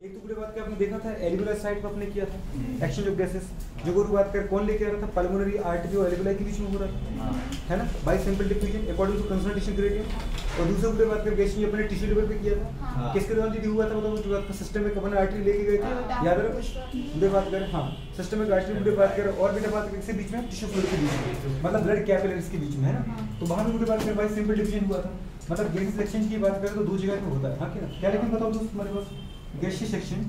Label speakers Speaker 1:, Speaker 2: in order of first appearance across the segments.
Speaker 1: एक तो पूरे बात का आपने देखा था एल्वियोलार साइड पर आपने किया था एक्सचेंज ऑफ गैसेस जो गुरु बात कर कौन लेके आ रहा था पल्मोनरी आर्टरी और एल्वियोलाई के बीच में हो रहा था है ना by simple diffusion according to concentration gradient. और दूसरे पूरे बात कर गैस अपने टिश्यू लेवल पे किया था किसके दौरान दीदी हुआ था मतलब जो बात का सिस्टमिक अपन आर्टरी लेके गए थे याद रखो पूरे बात करें हाँ सिस्टमिक आर्टरी पूरे बात करें और बेटा बात किसके बीच में टिश्यू फ्लूइड के बीच में मतलब ब्लड कैपिलरीज के बीच में है ना। तो वहां पे पूरे बात करें बाय सिंपल डिफ्यूजन हुआ था मतलब गैसेस एक्सचेंज की बात करें तो दो जगह पे होता है हाँ क्या लेकिन बताओ दोस्त हमारे पास गैसियस एक्सचेंज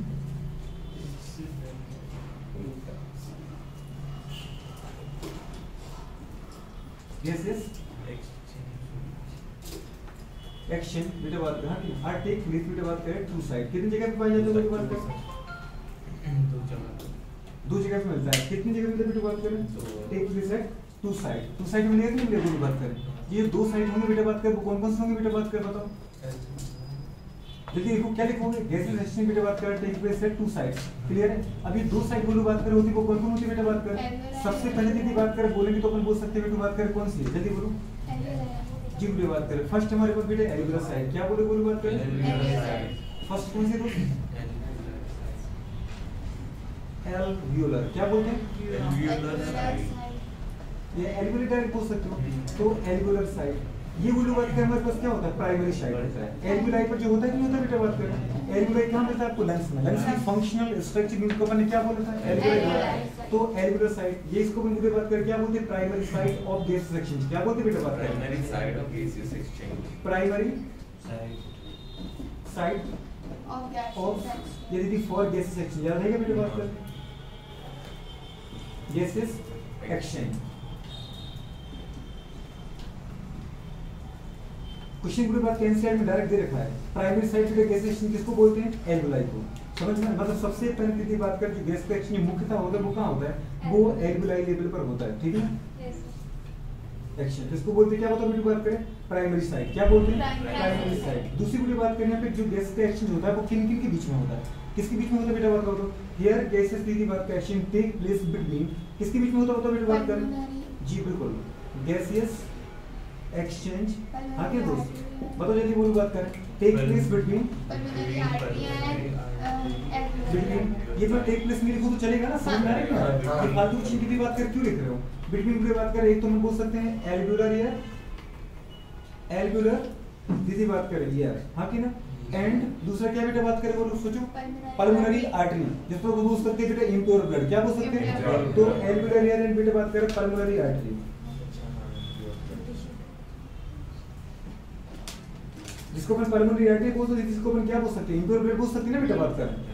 Speaker 1: एक्शन बेटा बात करें हाँ टेक प्लेस बेटा बात करें टू साइड कितनी जगह पे पाया जाता है बात करें दो जगह पे मिलता है कितनी जगह पे बेटा बात करें take place at two side मिलेगा कि नहीं मिलेगा बात करें ये दो साइड होंगे बेटा बात करें वो कौन कौन से होंगे बेटा बात करें बताओ जल्दी देखो क्या लिखोगे गैसेस एक्सचेंज बेटा बात करें take place at two side clear है। अभी दो साइड बोलो बात करें होती वो कौन कौन होती बेटा बात करें सबसे पहले दीदी बात करें बोलेंगे तो अपन बोल सकते हैं बेटा बात करें कौन सी है जल्दी बोलो जी बोले बात करें फर्स्ट हमारे पास बेटा एल्वियोलर साइड क्या बोले बात करें फर्स्ट कौन सी दोस्त एल्वियोलर क्या बोलते हैं एल्वियोलर साइड ये एल्वियोलर बोल सकते हो तो एल्वियोलर साइड ये बोलो बात करें हमारे पास क्या होता है प्राइमरी साइड होता है एल्वियोलाई पर जो होता है नहीं होता बेटा बात करें एल्वियोलाई कहां मिलता है आपको लंग्स में लंग्स की फंक्शनल स्ट्रक्चर जिसको अपन ने क्या बोला था एल्वियोलाई तो एल्वियोलर साइड ये इसको अपन पूरे बात करें क्या बोलते हैं primary side of gases exchange क्या बोलते हैं बेटा बात करें
Speaker 2: primary side of gases exchange
Speaker 1: primary side of ये दीदी फॉर गैसेस एक्सचेंज याद है क्या बेटा बात करें गैसेस एक्सचेंज क्वेश्चन पूरी बात एनसीईआरटी में डायरेक्ट दे रखा है प्राइमरी साइड पे गैस एक्सचेंज किसको बोलते हैं एल्वियोलाई को समझ में मतलब सबसे पहले दीदी बात कर जो गैस का एक्सचेंज मुख्यतः होता है वो कहां होता है वो एल्वियोलाई लेवल पर होता है ठीक है एक्सचेंज किसको बोलते हैं क्या होता है बेटी बात करें प्राइमरी साइड क्या बोलते हैं प्राइमरी साइड। दूसरी पूरी बात करने पे जो गैस का एक्सचेंज होता है वो किन किन के बीच में होता है किसके बीच में होता है बेटा बात करो तो हियर गैसेस दीदी बात का एक्सचेंज टेक प्लेस बिटवीन किसके बीच में होता है बेटा बात करें जी बिल्कुल गैसियस एक्सचेंज हाँ क्या दोस्त बताओ जल्दी बोलो बात करें टेक प्लेस बिटवीन ये तो टेक प्लेस में लिखो तो चलेगा ना समझ में आ रहा है ये फालतू चीज की बात कर क्यों लिख रहे हो बिटवीन की बात कर एक तो हम बोल सकते हैं एल्वियोलर ईयर एल्वियोलर दीदी बात करें ईयर हाँ कि ना एंड दूसरा क्या बेटा बात करें बोलो सोचो पल्मोनरी आर्टरी जिसको बोल सकते हैं बेटा इम्प्योर ब्लड क्या बोल सकते हैं तो एल्वियोलर ईयर एंड बेटा बात करें पल्मोनरी आर्टरी जिसको अपन पल्मोनरी आर्टरी बोल सकते हैं जिसको अपन क्या बोल सकते हैं इम्प्योर ब्लड बोल सकते हैं ना बेटा बात करें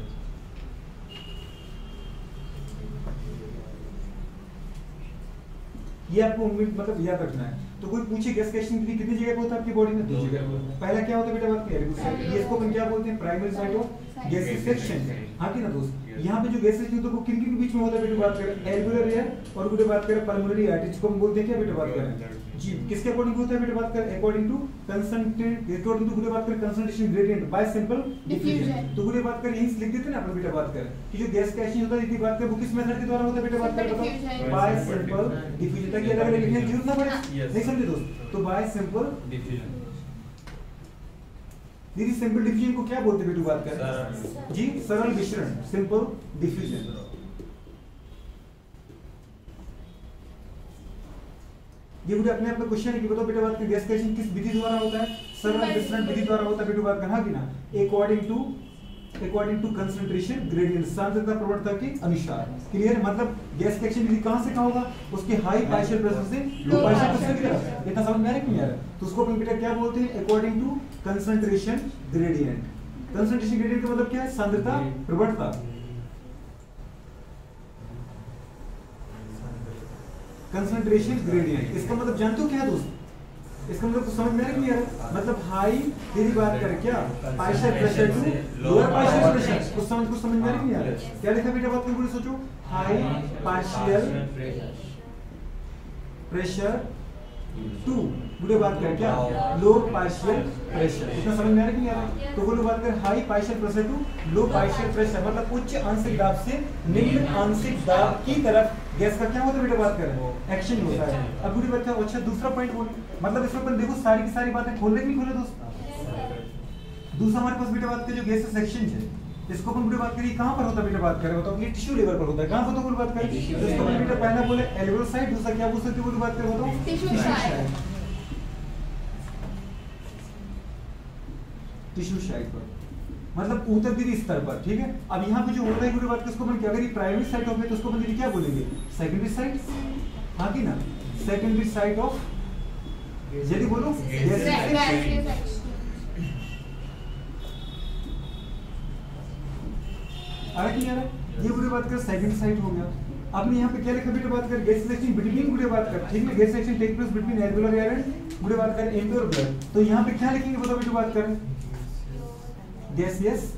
Speaker 1: ये आपको मतलब याद रखना है। तो कोई पूछे गैस एक्सचेंज कितनी जगह पे होता है आपकी बॉडी में दो जगह पे पहला क्या होता है बेटा बात करें ये इसको अपन क्या बोलते हैं primary side of gases exchange हाँ कि ना दोस्त यहाँ पे जो गैसेस एक्सचेंज होता है वो किन किन के बीच में होता है बेटा बात करें एल्वियोलर ईयर और बेटा बात करें पल्मोनरी आर्टरी को हम बोलते हैं क्या बेटा बात करें जी किसके अकॉर्डिंग होता है बेटा बात करें अकॉर्डिंग टू बात करें concentration gradient by simple diffusion. तो पूरी बात करें यहीं लिख देते हैं ना अपन बेटा बात करें कि जो गैस का एक्सचेंज होता है बात करें वो किस मेथड के द्वारा होता है बेटा बात करें बताओ बाय सिंपल डिफ्यूजन ताकि अलग अलग लिखने की जरूरत ना पड़े नहीं समझे दोस्त तो बाय सिंपल डिफ्यूजन दीदी सिंपल डिफ्यूजन को क्या बोलते हैं बेटा बात करें जी सरल मिश्रण सिंपल डिफ्यूजन। ये मुझे अपने आप में क्वेश्चन है कि बताओ बेटा बात करें गैस का एक्सचेंज किस विधि द्वारा होता है सरल मिश्रण विधि द्वारा होता है बेटा बात करें हाँ कि ना अकॉर्डिंग टू कंसंट्रेशन ग्रेडियंट सांद्रता प्रवणता के अनुसार क्लियर मतलब गैस का एक्सचेंज विधि कहां से कहां होगा उसके हाई पार्शियल प्रेशर से लो पार्शियल प्रेशर तक इतना समझ में आ रहा है कि नहीं आ रहा तो उसको अपन बेटा क्या बोलते हैं according to concentration gradient. Concentration gradient का मतलब क्या है सांद्रता प्रवणता कंसंट्रेशन ग्रेडियंट इसका मतलब जानते हो क्या है दोस्त इसका मतलब तो समझ में आ रहा है कि यार मतलब हाई यदि बात करें क्या partial pressure to lower partial pressure कुछ समझ में आ रहा है कि यार क्या लिखा बेटा बात को सोचो हाई पार्शियल प्रेशर टू बुरे बात करें क्या लो पार्शियल प्रेशर इतना समझ में आ रहा है कि यार तो बोलो बात करें high partial pressure to low partial pressure मतलब उच्च आंशिक दाब से निम्न आंशिक दाब की तरफ गैस का क्या होता है बेटा बात करें एक्शन होता है। अब बुरी बात क्या अच्छा दूसरा पॉइंट बोल मतलब इसमें अपन देखो सारी की सारी बातें खोल रहे नहीं खोले दोस्त दूसरा हमारे पास बेटा बात करें जो गैसेस एक्सचेंज है इसको अपन पूरी बात करिए कहां पर होता है बेटा बात करें बताओ, ये टिश्यू लेवल पर होता है, कहां पर तो पूरी बात करें तो इसको अपन बेटा पहला बोले एल्वियोल साइट, दूसरा क्या बोल सकते हो पूरी बात करें बताओ
Speaker 3: टिश्यू साइट,
Speaker 1: टिश्यू साइट पर मतलब ऊतकद्री स्तर पर, ठीक है। अब यहाँ पे जो होता है पूरी बात किसको अपन क्या, अगर ये प्राइमरी साइट ऑफ है तो उसको अपन क्या बोलेंगे सेकेंडरी साइट, हाँ की ना, सेकेंडरी साइट ऑफ जल्दी बोलो अरे की यार ये पूरी बात कर सेकंड साइट हो गया। आपने यहाँ पे क्या लिखा बेटा बात कर गैस सेक्शन बिटवीन पूरी बात कर, ठीक है, gas section take place between alveolar air and पूरी बात कर इम्प्योर ब्लड, तो यहाँ पे क्या लिखेंगे बताओ बेटा बात कर gaseous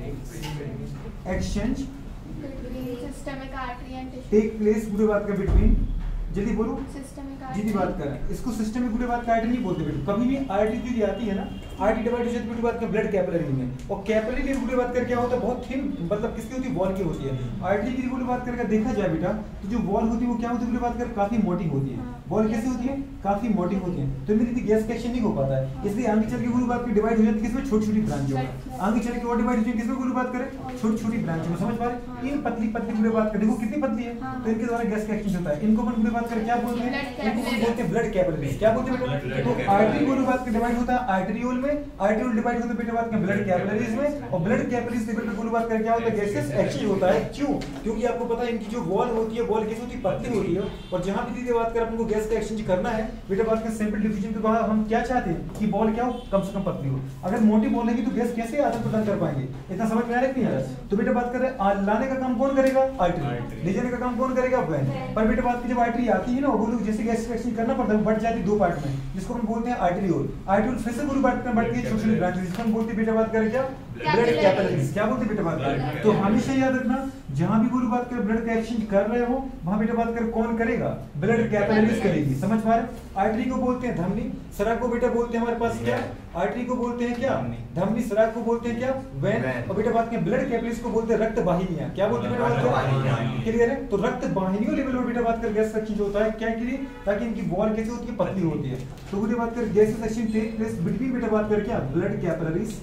Speaker 1: exchange
Speaker 3: systemic artery and tissue
Speaker 1: take place पूरी बात कर बिटवीन जल्दी बोलो
Speaker 3: सिस्टमिक
Speaker 1: जी बात करें इसको सिस्टम में पूरी बात का आर्टरी नहीं बोलते बेटा, कभी भी आर्टरी जो आती है ना आर्टरी डिवाइड हो जाती है पूरी बात का ब्लड कैपिलरी में, और कैपिलरी की पूरी बात कर क्या होता है बहुत थिन मतलब किसकी होती है वॉल की होती है। आर्टरी की पूरी बात करके देखा जाए बेटा तो जो वॉल होती है वो क्या होती है पूरी बात कर काफी मोटी होती है, वॉल कैसी होती है काफी मोटी होती है, तो मेरी गैस कनेक्शन नहीं हो पाता है, इसलिए आगे चल के पूरी बात की डिवाइड हो जाती है किसमें छोटी छोटी ब्रांचों में, आगे चल के और डिवाइड हो जाती है किसमें पूरी बात करें छोटी छोटी ब्रांचों में, समझ पा रहे इन पतली पतली पूरी बात कर देखो कितनी पतली है तो इनके द्वारा गैस कनेक्शन होता है, इनको अपन पूरी बात कर क्या बोलते हैं इनको बोलते हैं ब्लड कैपिलरीज, क्या बोलते हैं बेटा, तो आर्टरी पूरी बात का डिवाइड होता है आर्टेरियोल में, आर्टेरियोल डिवाइड होता है बेटा बात का ब्लड कैपिलरीज में, और ब्लड कैपिलरीज से बेटा पूरी बात कर क्या होता है गैसेस एक्सचेंज होता है, क्यों क्योंकि आपको पता है इनकी जो वॉल होती है वॉल कैसी होती है पतली होती है, और जहां भी सीधे बात कर अपन को गैस का एक्सचेंज करना है बेटा बात का सिंपल डिफिनेशन के बाद हम क्या चाहते हैं कि बॉल क्या हो कम से कम पतली हो, अगर मोटी बॉल होगी तो गैस कैसे आदान प्रदान कर पाएंगे, इतना समझ में आ रहा है कि नहीं आ रहा, तो बेटा बात कर रहे हैं लाने का काम कौन करेगा आर्टरी, ले जाने का काम कौन करेगा वेन, पर बेटा बात की जब आर्टरी आती है ना वो लोग जैसे गैस एक्सचेंज करना पड़ता है बढ़ जाती है दो पार्ट में जिसको हम बोलते हैं आर्टेरियोल, आर्टेरियोल फिर से पूरी बात में बढ़ती है छोटी छोटी ब्रांचेस जिसको हम बोलते हैं बेटा बात करें क्या ब्लड कैपिलरीज, क्या बोलते हैं बेटा बात करें, तो हमेशा याद रखना जहां भी पूरी बात कर ब्लड का एक्सचेंज कर रहे हो वहां बेटा बात कर कौन करेगा ब्लड कैपिलरीज करेगी, समझ पा रहे, आर्टरी को बोलते हैं धमनी, सरा को बेटा बोलते हैं हमारे पास क्या आर्टरी को बोलते हैं क्या धमनी, सरा को बोलते हैं क्या वेन, और बेटा बात करें ब्लड कैपिलरीज को बोलते हैं रक्त वाहिनियां, क्या बोलते हैं बेटा बात क्लियर है, तो रक्त वाहिनियों लेवल पर बेटा बात कर गैस एक्सचेंज होता है क्या के लिए ताकि इनकी वॉल कैसे होती है पतली होती है, तो पूरी बात कर gas exchange take place between बेटा बात कर क्या ब्लड कैपिलरीज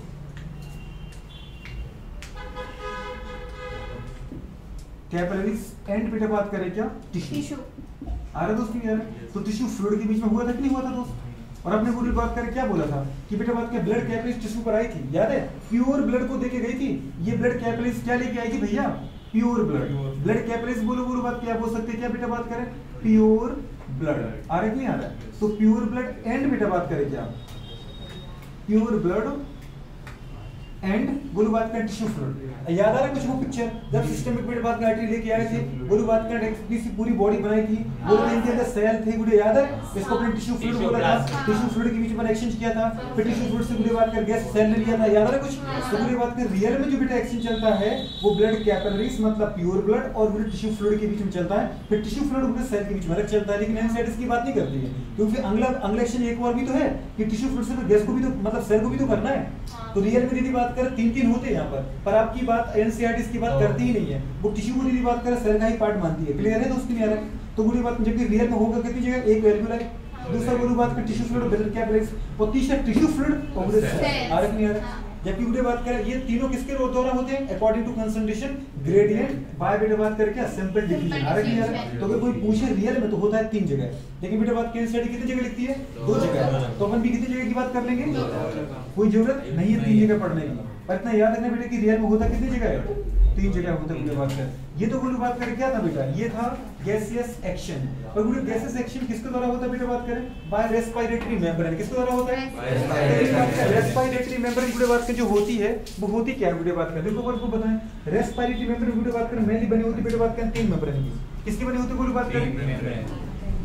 Speaker 1: कैपिलरीज एंड बेटा बात करें क्या टिश्यू, आ रहा दोस्त नहीं आ रहा, तो टिश्यू फ्लूइड के बीच में हुआ था कि नहीं हुआ था दोस्त, और आपने पूरी बात करके क्या बोला था कि बेटा बात के ब्लड कैपिलरीज टिश्यू पर आई थी, याद है प्योर ब्लड को देके गई थी, ये ब्लड कैपिलरीज क्या लेके आई थी भैया प्योर ब्लड, ब्लड कैपिलरीज बोलो बोलो बात क्या बोल सकते हैं क्या बेटा बात करें प्योर ब्लड, आ रहा कि नहीं आ रहा, तो प्योर ब्लड एंड बेटा बात करें क्या प्योर ब्लड एंड बोलो बात का टिश्यू फ्लूइड, याद आ रहा है कुछ वो पिक्चर जब सिस्टमिक बेटा बात का आर्टरी लेके आए थे बोलो बात का एक्सप्रेसिव पूरी बॉडी बनाई थी बोलो इनके अंदर सेल थे गुड़े याद है इसको अपने टिश्यू फ्लूइड बोला था, टिश्यू फ्लूइड के बीच में एक्सचेंज किया था, फिर टिश्यू फ्लूइड से गुड़े बात कर गैस सेल ले लिया था, याद आ रहा है कुछ, तो गुड़े बात कर रियल में जो बेटा एक्सचेंज चलता है वो ब्लड कैपिलरीज मतलब प्योर ब्लड और गुड़े टिश्यू फ्लूइड के बीच में चलता है, फिर टिश्यू फ्लूइड गुड़े सेल के बीच में अलग चलता है, लेकिन एनसाइटिस की बात नहीं करती है क्योंकि अगला एक्शन एक और भी तो है कि टिश्यू फ्लूइड से गैस को भी तो मतलब सेल को भी तो करना है, तो रियल में दीदी बात कर तीन तीन होते हैं यहाँ पर आपकी बात एनसीईआरटी की बात करती ही नहीं है, वो टिश्यू को दीदी बात करे सेल का ही पार्ट मानती है, क्लियर है दोस्तों नहीं आ रहा है, तो बुरी बात जबकि रियल में होगा कितनी जगह एक एल्वियोलाई, दूसरा बुरी बात का टिश्यू फ्लूइड ब्लड कैपिलरीज, और तीसरा टिश्यू फ्लूइड और सेल, आ रहा नहीं आ रहा, जबकि बुरी बात करें ये तीनों किसके द्वारा होते हैं according to concentration gradient by बेटा बात करके सिंपल डिवीजन, आ रहा नहीं आ रहा, तो अगर कोई पूछे रियल में तो होता है तीन जगह, लेकिन बेटा बात केस स्टडी कितनी जगह लिखती है दो जगह, तो अपन भी कितनी जगह की बात कर लेंगे कोई जरूरत नहीं है तीन जगह पढ़ने की, पर इतना याद रखना बेटा कि रियल में होता कितनी जगह है तीन जगह होता है, बात कर ये तो बोलो बात करें क्या था बेटा ये था गैसियस एक्शन, और बोलो गैसियस एक्शन किसके द्वारा होता है बेटा बात करें बाय रेस्पिरेटरी मेम्ब्रेन, किसके द्वारा होता है रेस्पिरेटरी मेम्ब्रेन गुड़े बात जो होती है वो होती क्या है गुड़े बात कर देखो को बताएं, रेस्पिरेटरी मेम्ब्रेन गुड़े बात करें मेनली बनी होती बेटा बात करें तीन मेम्ब्रेन की, किसकी बनी होती गुड़े बात करें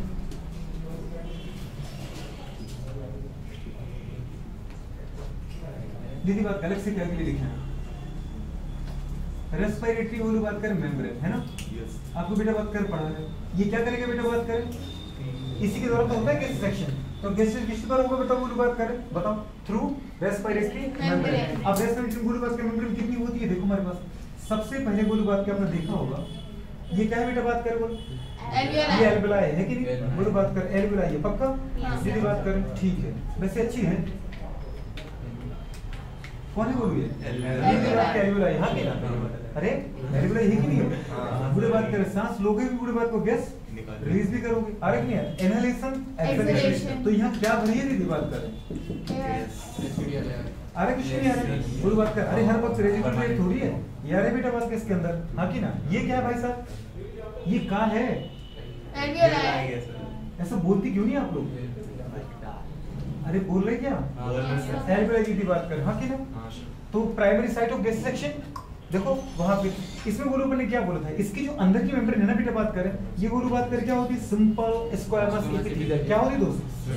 Speaker 1: दीदी बात अलग से क्या के लिए लिखा है रेस्पिरेटरी वाली बात करें मेम्ब्रेन है ना, आपको बेटा बात कर पढ़ा है, ये क्या करेगा बेटा बात करें इसी के द्वारा तो होता है गैस सेक्शन, तो गैस किसके द्वारा होगा बेटा वाली बात करें बताओ थ्रू रेस्पिरेटरी मेम्ब्रेन, अब रेस्पिरेटरी वाली बात का मेम्ब्रेन कितनी होती है देखो हमारे पास सबसे पहले वाली बात का आपने देखा होगा ये क्या है बेटा बात कर बोल ये एल्वियोलाई है कि नहीं वाली बात कर एल्वियोलाई है पक्का दीदी बात करें ठीक है वैसे अच्छी है कौन है बोलू ये
Speaker 3: Alveoli.
Speaker 1: एल्वियोलाई यहाँ की ना अरे एल्वियोलाई है कि नहीं है बुढ़े बात करें सांस लोगे भी बुढ़े बात को गैस रिलीज भी करोगे अरे नहीं है इनहेलेशन एक्सहेलेशन तो यहाँ क्या भरी है दीदी बात करें अरे कुछ नहीं है बुढ़े बात कर अरे हर वक्त रेजिस्टेंस थोड़ी है यार बेटा बात के इसके अंदर हाँ की ना ये क्या है भाई साहब ये कहाँ है
Speaker 3: एल्वियोलाई.
Speaker 1: ऐसा बोलती क्यों नहीं आप लोग अरे बोल रहे क्या एल्वियोलाई की बात कर हाँ की ना तो primary site of gas section देखो वहां पे इसमें गोलू ने क्या बोला था इसकी जो अंदर की मेम्ब्रेन है ना बेटा बात करें ये गोलू बात करें क्या होती है सिंपल स्क्वायरस एपिथेलियल क्या होती दोस्त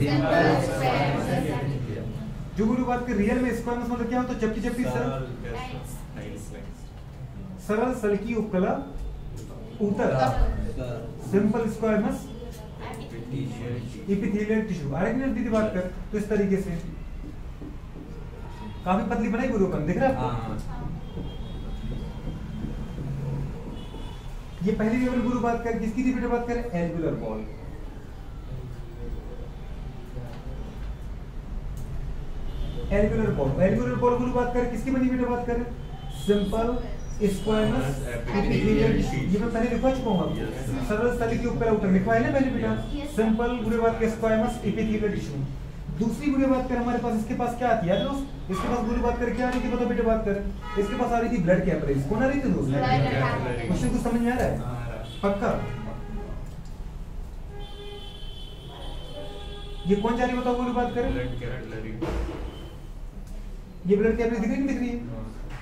Speaker 1: जो गोलू बात कर रियल में स्क्वायरस मतलब क्या होता है चपटी चपटी सरल सल्की उपकला उतर सिंपल स्क्वायरस एपिथेलियल टिश्यू आरेक्नियल दीदी बात कर तो इस तरीके से काफी पतली बनाई गोलू अपन दिख रहा है आपको ये पहली लेवल गुरु बात कर किसकी थी बेटा बात करें एल्वियोलर वॉल एल्वियोलर वॉल गुरु बात कर किसकी बनी बेटा बात करें सिंपल स्क्वायरस एपिथेलियल ये मैं पहले लिखवा चुका हूं सरल स्थली के ऊपर उतर लिखवा है ना पहले बेटा सिंपल गुरु बात के स्क्वायरस एपिथेलियल टिश्यू दूसरी गुरु बात कर हमारे पास इसके पास क्या आती है दोस्त इसके पास गुरु बात कर क्या आ रही थी बताओ बेटा बात कर इसके पास आ रही थी ब्लड कैपिलरीज कौन आ रही थी दोस्त क्वेश्चन को समझ में आ रहा है पक्का ये कौन जा रही बताओ गुरु बात करें ये ब्लड कैपिलरीज दिख रही नहीं दिख रही है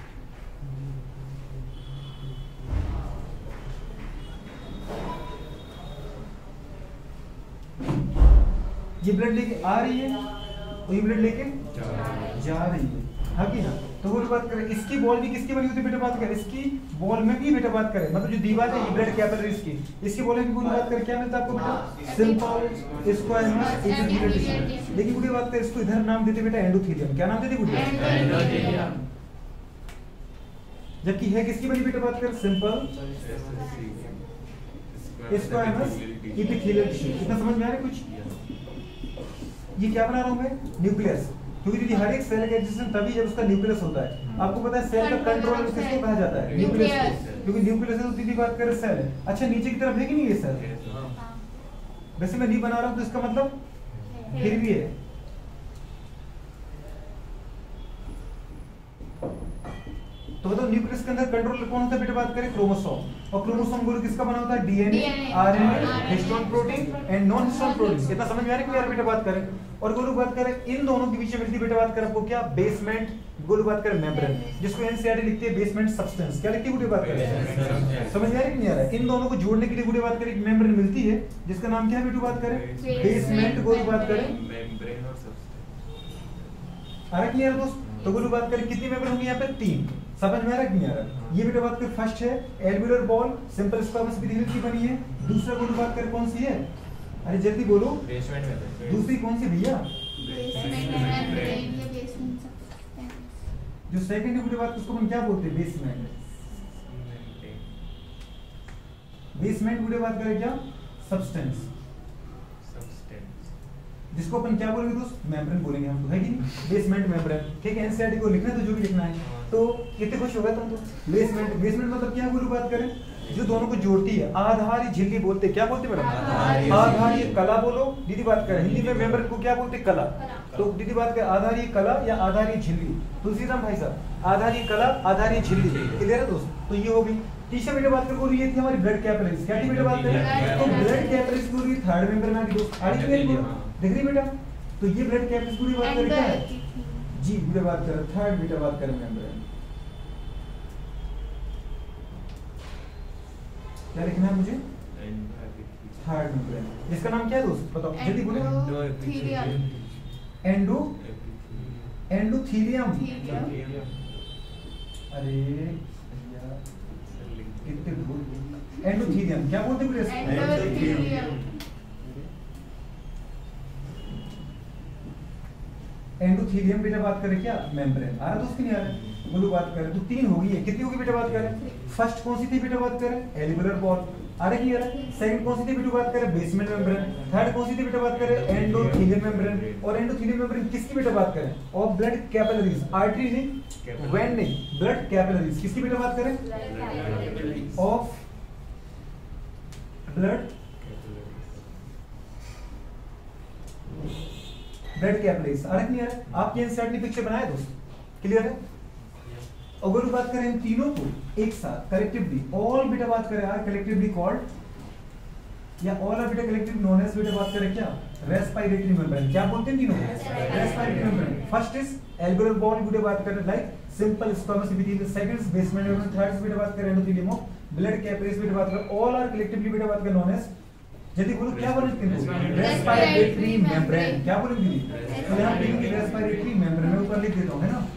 Speaker 1: ये ब्लड लेके आ रही है और ये ब्लड लेके जा रही है हाँ की ना तो वो बात करें इसकी बॉल भी किसकी बनी होती है बेटा बात करें इसकी बॉल में भी बेटा बात करें मतलब जो दीवार है ये ब्लड कैपिलरीज की इसकी बॉल में भी पूरी बात करें क्या मिलता है आपको बेटा सिंपल स्क्वायरस एपिथेलियल टिश्यू लेकिन पूरी बात करें इसको इधर नाम देते बेटा एंडोथेलियम क्या नाम देते बेटा जबकि है किसकी बनी बेटा बात करें सिंपल स्क्वायरस एपिथेलियल टिश्यू इतना समझ में आ रहा है कुछ ये क्या बना रहा हूं मैं न्यूक्लियस क्योंकि दीदी हर एक सेल का एग्जिस्टेंस तभी जब उसका न्यूक्लियस होता है आपको पता है सेल का कंट्रोल किसको कहा जाता है न्यूक्लियस को क्योंकि न्यूक्लियस तो दीदी बात करें सेल अच्छा नीचे की तरफ है कि नहीं ये सेल वैसे मैं नहीं बना रहा हूं तो इसका मतलब फिर भी है तो बताओ न्यूक्लियस के अंदर कंट्रोल कौन होता है बेटा बात करें क्रोमोसोम और क्रोमोसोम गुरु किसका बना होता है DNA RNA histone protein and non histone protein इतना समझ में आ रहा है कि यार बेटा बात करें और गुरु बात करें इन दोनों के बीच में मिलती बेटा बात करें आपको क्या बेसमेंट गुरु बात करें मेम्ब्रेन जिसको एनसीईआरटी लिखती है बेसमेंट सब्सटेंस क्या लिखती है गुरु बात करें समझ में आ रहा है कि नहीं आ रहा है इन दोनों को जोड़ने के लिए गुरु बात करें एक मेम्ब्रेन मिलती है जिसका नाम क्या है बेटा बात करें बेसमेंट गुरु बात करें
Speaker 2: मेम्ब्रेन और सब्सटेंस
Speaker 1: आ रहा है क्लियर दोस्त तो गुरु बात करें कितनी मेम्ब्रेन होंगी यहाँ पे 3 समझ में आ रहा है कि नहीं आ रहा ये बेटा बात कर फर्स्ट है alveolar wall simple squamous epithelial की बनी है दूसरा गुरु बात कर कौन सी है अरे जल्दी बोलो
Speaker 2: बेसमेंट में
Speaker 1: दूसरी कौन सी भैया
Speaker 3: बेसमेंट
Speaker 1: जो सेकंड गुरु बात उसको हम क्या बोलते हैं बेसमेंट बेसमेंट गुरु बात करें क्या सब्सटेंस जिसको अपन क्या बोलेंगे दोस्त मेम्ब्रेन बोलेंगे हम तो है कि नहीं बेसमेंट मेम्ब्रेन ठीक है एनसीईआरटी को लिखना तो जो भी लिखना है तो कितने खुश हो गए तुम तो बेसमेंट मतलब क्या गुरु बात करें जो दोनों को जोड़ती है आधारी झिल्ली बोलते क्या बोलते मैडम आधारी कला बोलो दीदी बात करें हिंदी में मेम्ब्रेन को क्या बोलते कला तो दीदी बात करें आधारी कला या आधारी झिल्ली तुलसीराम भाई साहब आधारी कला आधारी झिल्ली क्लियर है दोस्त तो ये होगी तीसरा बेटा बात करें ये थी हमारी ब्लड कैपिलरीज क्या थी बेटा बात करें तो ब्लड कैपिलरीज पूरी थर्ड मेंबर में आ गई दोस्त आ रही देख रही बेटा तो ये ब्लड कैपिलरीज पूरी बात करें क्या है जी बेटा बात करें थर्ड बेटा बात करें मेंब्रेन क्या लिखना है मुझे थर्ड मेंब्रेन इसका नाम क्या है दोस्त बताओ जल्दी बोलो एंडोथेलियम अरे कितने भूल एंडोथेलियम क्या बोलते हैं एंडोथेलियम बेटा बात करें क्या मेम्ब्रेन आ रहा दोस्त नहीं आ रहा बोलो बात करें तो 3 होगी है कितनी होगी बेटा बात करें फर्स्ट कौन सी थी बेटा बात करें एल्वियोलर बॉल आ रहा है क्लियर है? सेकंड कौन सी थी बेटा बात करें? Basement membrane. थर्ड कौन सी थी बेटा बात करें? Endothelial membrane. और एंडोथेलियल मेम्ब्रेन किसकी बेटा बात करें? ऑफ ब्लड कैपिलरीज, आर्टरी नहीं, वेन नहीं, ब्लड कैपिलरीज। किसकी बेटा बात करें? Of blood capillaries. आ रहा है क्लियर है? आपके एनसीईआरटी ने पिक्चर बनाया दोस्त, क्लियर है? अगर बात करें इन तीनों को एक साथ कलेक्टिवली, ऑल बेटा बात करें आर कलेक्टिवली कॉल्ड या ऑल आर बेटा कलेक्टिवली नोन एज बेटा बात करें क्या? Respiratory membrane. क्या बोलते हैं तीनों? Respiratory membrane. First is alveolar wall बेटा बात करें like simple squamous epithelium, second is basement membrane, third is बेटा बात करें एंडोथेलियम ऑफ ब्लड कैपिलरीज बेटा बात करें ऑल आर कलेक्टिवली बेटा बात करें नोन एज, जल्दी बोलो क्या बोलेंगे? Respiratory membrane. क्या बोलेंगे दीदी? तो यहां पे लिखेंगे रेस्पिरेटरी मेम्ब्रेन, मैं ऊपर लिख देता हूं, है ना?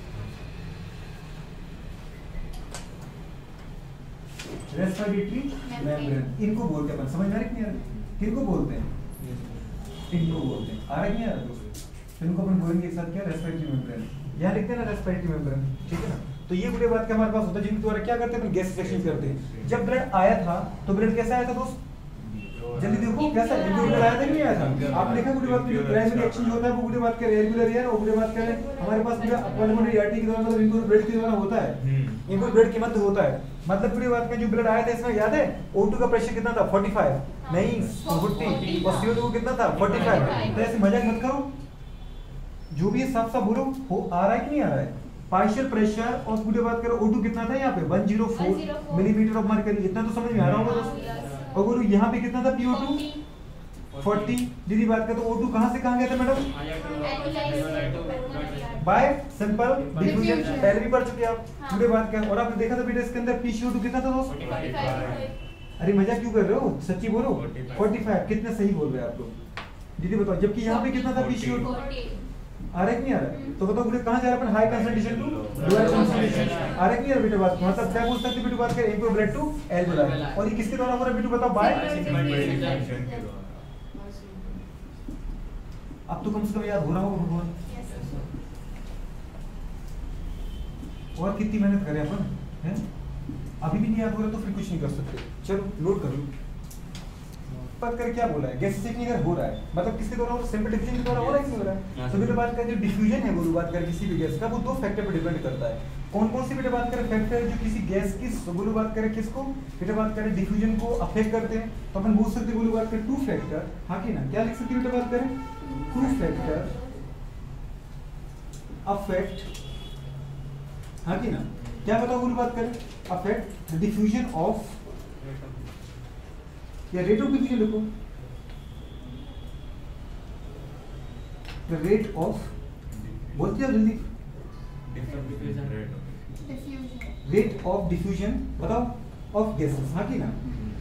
Speaker 1: रेस्पिरेटरी मेम्ब्रेन इनको बोलते हैं अपन, समझ में आ रहा है कि नहीं? किनको बोलते हैं? इनको बोलते हैं। आ रहा है कि नहीं आ रहा दोस्तों? तो इनको अपन बोलेंगे एक साथ क्या? Respiratory membrane. यहां लिखते हैं ना रेस्पिरेटरी मेम्ब्रेन, ठीक है ना? तो ये बुरे बात का हमारे पास होता है जिनके द्वारा क्या करते हैं? अपन गैस सेक्शन करते हैं। जब ब्लड आया था तो ब्लड कैसा आया था दोस्त? जल्दी देखो कैसा रेगुलर आया था कि नहीं आया था? आपने देखा बुरे बात की प्राइमरी एक्सचेंज होता है वो बुरे बात का रेगुलर है, और बुरे बात का हमारे पास पूरा पल्मोनरी आर्टरी के द्वारा, मतलब इनको ब्लड के द्वारा होता है, इनको ब्लड के मध्य होता है। मतलब बुरे बात का जो ब्लड आया था इसमें याद है O2 का प्रेशर कितना था? 45 नहीं 40, और CO2 कितना था? 45। तो ऐसे मजाक मत करो, जो भी है साफ साफ बोलो, हो आ रहा है कि नहीं आ रहा है? पार्शियल प्रेशर और पूरे बात करो O2 कितना था यहाँ पे? 104 मिलीमीटर ऑफ मरकरी। इतना तो समझ में आ रहा होगा दोस्तों। और यहाँ पे कितना था PO2? 40। दीदी बात करें तो O2 कहाँ से कहाँ गया था मैडम? Bye simple diffusion. पहले भी पढ़ चुके आप पूरे बात का। और आपने देखा था बेटा इसके अंदर PCO2 कितना था दोस्त? 45। अरे मजाक क्यों कर रहे हो? सच्ची बोलो। 45। कितने सही बोल रहे हैं आप लोग? दीदी बताओ, जबकि यहाँ पे कितना था PCO2? आ रहा है कि नहीं आ रहा है? तो बताओ बेटा कहाँ जा रहा है अपन? High concentration to lower concentration. आ रहा है कि नहीं आ रहा बेटा बात? मतलब क्या बोल सकते बेटा बात करें? इनको ब्लड टू एल्वेओलर। और ये किसके द्वारा हो रहा है बेटा बताओ? बाय। अब तो कम से कम याद हो रहा होगा भगवान। और कितनी मेहनत करें अपन, हैं? अभी भी नहीं याद हो रहा तो फिर कुछ नहीं कर सकते। चलो नोट कर लो। पर कर क्या बोला है? गैस सेक्शन अगर हो रहा है मतलब किसके द्वारा हो रहा है? सिंपल डिफ्यूजन के द्वारा हो रहा है कि नहीं हो रहा है? तो बेटा बात करें जो डिफ्यूजन है वो बात करें किसी भी गैस का, वो दो फैक्टर पर डिपेंड करता है। कौन कौन से बेटा बात करें फैक्टर जो किसी गैस की बोलो बात करें किसको बेटा बात करें डिफ्यूजन को अफेक्ट करते हैं? तो अपन बोल सकते बोलो बात करें टू फैक्टर। हाँ कि ना? क्या लिख सकते बेटा बात करें? टू फैक्टर अफेक्ट, हाँ कि ना? क्या बताओ बोलो बात करें? अफेक्ट डिफ्यूजन ऑफ या रेट ऑफ डिफ्यूजन लिखो, द रेट ऑफ, बोलते हैं जल्दी, रेट ऑफ डिफ्यूजन बताओ ऑफ गैसेस। हाँ कि ना?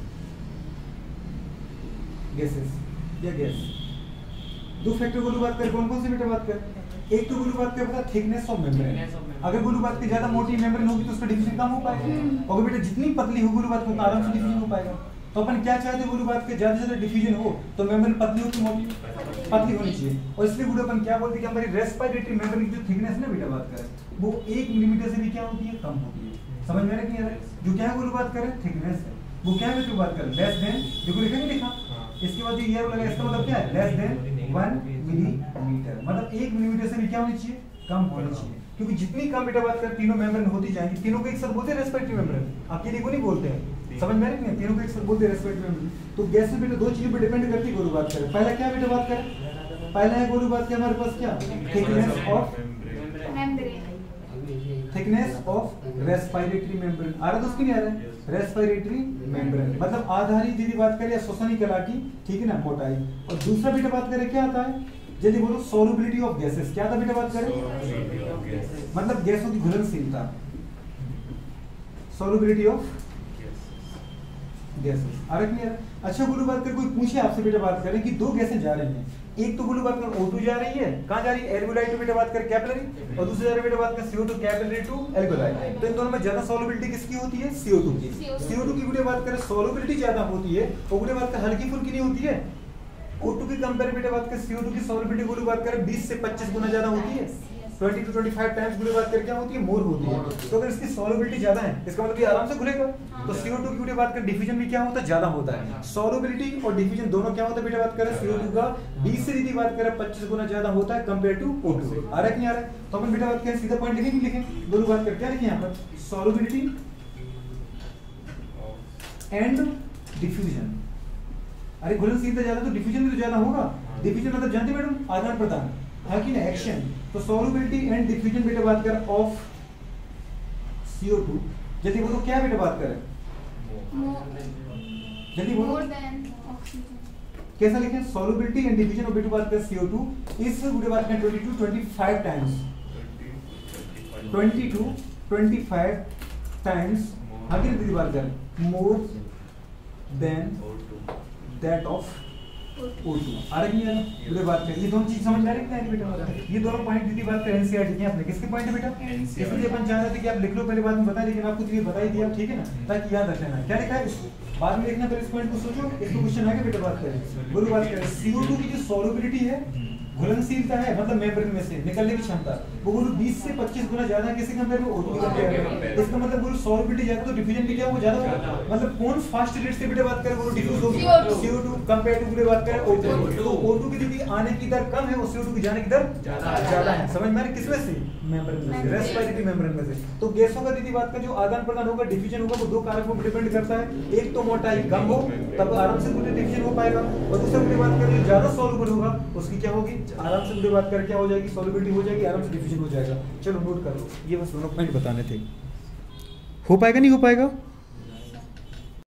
Speaker 1: गैसेस या गैस दो फैक्टर बोलो बात कर। कौन कौन से बेटा बात कर? एक तो बोलो बात कर पता थिकनेस ऑफ मेम्ब्रेन। अगर बोलो बात की ज्यादा मोटी मेम्ब्रेन होगी तो उसका डिफ्यूजन कम हो पाएगा, और बेटा जितनी पतली हो बोलो बात को आराम से डिफ्यूजन हो पाएगा। तो अपन क्या चाहते हैं बोलो बात के ज्यादा से ज्यादा डिफ्यूजन हो, तो मेम्ब्रेन पतली हो कि मोटी? पतली होनी चाहिए। और इसलिए बोलो अपन क्या बोलते हैं कि हमारी रेस्पिरेटरी मेम्ब्रेन की जो थिकनेस है ना बेटा बात करें वो 1 मिलीमीटर से भी क्या होती है? कम होती है। समझ में आ रहा है कि नहीं आ रहा है? जो क्या है बोलो बात करें थिकनेस है, वो क्या है बेटा बात करें? लेस देन, देखो लिखा नहीं लिखा? इसके बाद ये लगा, इसका मतलब क्या है? लेस देन 1 मिलीमीटर, मतलब 1 मिलीमीटर से भी क्या होनी चाहिए? कम होनी चाहिए। क्योंकि जितनी कम बेटा बात कर तीनों मेम्ब्रेन होती जाएंगी। तीनों को एक साथ बोलते हैं रेस्पिरेटरी मेम्ब्रेन, अकेले को नहीं बोलते हैं। समझ में आ रही है? तीनों को एक साथ बोलते हैं रेस्पिरेटरी मेम्ब्रेन। तो गैस में बेटा दो चीजों पे डिपेंड करती है गोलू बात करें। पहला क्या बेटा बात करें? पहला है गोलू बात के हमारे पास क्या? Thickness of thickness of respiratory membrane. आ रहा है दोस्त कि नहीं आ रहा है? रेस्पिरेटरी मेम्ब्रेन मतलब आधारी दीदी बात करें या श्वसनी कला की, ठीक है ना, मोटाई। और दूसरा बेटा बात करें क्या आता है? जल्दी बोलो, सोलबिलिटी ऑफ गैसेस। क्या था बेटा बात करें? मतलब गैसों की घुलनशीलता, सोलबिलिटी ऑफ गैसेस। आ रहा है? अच्छा बोलो बात कर, कोई पूछे आपसे बेटा बात करें कि दो गैसें जा रही हैं, एक तो बोलो बात कर O2 जा रही है, कहाँ जा रही है? एल्वेओलाई टू बेटा बात कर कैपिलरी, और दूसरी जा रही है बेटा बात कर CO2 कैपिलरी टू एल्वेओलाई। तो इन दोनों में ज्यादा सोलबिलिटी किसकी होती है? CO2 की। CO2 की बेटा बात करें सोलबिलिटी ज्यादा होती है, और बेटा बात कर हल्की फुल्की नहीं होती है। O2 की कंपेयर बेटा बात कर CO2 की सोलबिलिटी बोलो बात करें 20 से 25 गुना ज्यादा होती है। 20 to 25 टाइम्स वीडियो बात कर क्या होती है, मोर होती है। तो अगर इसकी सॉल्युबिलिटी ज्यादा है इसका मतलब ये आराम से घुलेगा। तो CO2 की वीडियो बात कर डिफ्यूजन भी क्या होता है, ज्यादा होता है। सॉल्युबिलिटी और डिफ्यूजन दोनों क्या होता है बेटा, बात करें CO2 का 20 से यदि बात करें 25 गुना ज्यादा होता है कंपेयर टू O2। आ रहा है कि नहीं आ रहा है? तो अपन बेटा बात करें सीधा पॉइंट लिखें, लिखें दोनों बात कर क्या लिखें यहाँ पर, सॉल्युबिलिटी एंड डिफ्यूजन। अरे घुलनशीलता ज्यादा तो डिफ्यूजन भी तो ज्यादा होगा। डिफ्यूजन मतलब जानते मैडम, आदान प्रदान, हाँ कि ना, एक्शन। तो सॉल्युबिलिटी एंड डिफ्यूजन बेटा बात कर ऑफ CO2, जल्दी बोलो क्या बेटा बात करें, जल्दी बोलो
Speaker 3: More than oxygen.
Speaker 1: कैसा लिखें, सॉल्युबिलिटी एंड डिफ्यूजन ऑफ बेटा बात कर CO2 इस बेटा बात करें 20 to 25 टाइम्स, 20 to 25 टाइम्स, हाँ कि नहीं बात कर, more than that of O2। आ रही है ना बात करें, ये दोनों चीज समझ में आ रही है बेटा, ये दोनों पॉइंट दीदी बात करें एनसीईआरटी के, आपने किसके पॉइंट है बेटा, इसलिए अपन चाह रहे थे कि आप लिख लो पहले, बाद में बता, लेकिन आपको ये बता ही दिया, ठीक है ना, ताकि याद रख लेना क्या लिखा है, बाद में लिखना, पहले इस पॉइंट को सोचो, इसको क्वेश्चन आएगा बेटा बात करें, बोलो बात करें CO2 की जो सॉल्युबिलिटी है, घुलनशीलता है मतलब मेम्ब्रेन में से निकलने की क्षमता, वो बोलो 20 से 25 गुना ज्यादा है किसी कंपेयर में, O2 के कंपेयर। इसका मतलब बोलो सॉल्युबिलिटी ज्यादा तो डिफ्यूजन भी क्या वो ज्यादा होगा, मतलब कौन फास्ट रेट से बेटा बात करें वो डिफ्यूज होगी, CO2 कंपेयर टू बेटा बात करें O2। तो O2 की यदि आने की दर कम है और CO2 की जाने की दर ज्यादा है, समझ में आ रही, किसमें से, मेम्ब्रेन में से, रेस्पिरेटरी मेम्ब्रेन में से। तो गैसों का दीदी बात का जो आदान प्रदान होगा, डिफ्यूजन होगा, वो दो कारकों पर डिपेंड करता है, एक तो मोटाई कम हो तब आराम से पूरे डिफ्यूजन हो पाएगा, और दूसरा बेटा बात करें ज्यादा सॉल्युबल होगा उसकी क्या होगी, आराम से बेटा बात कर क्या हो जाएगी, सॉल्युबिलिटी हो जाएगी, आराम से डिफ्यूजन हो जाएगा। चलो नोट कर लो, ये बस दोनों पॉइंट बताने थे। हो पाएगा नहीं हो पाएगा?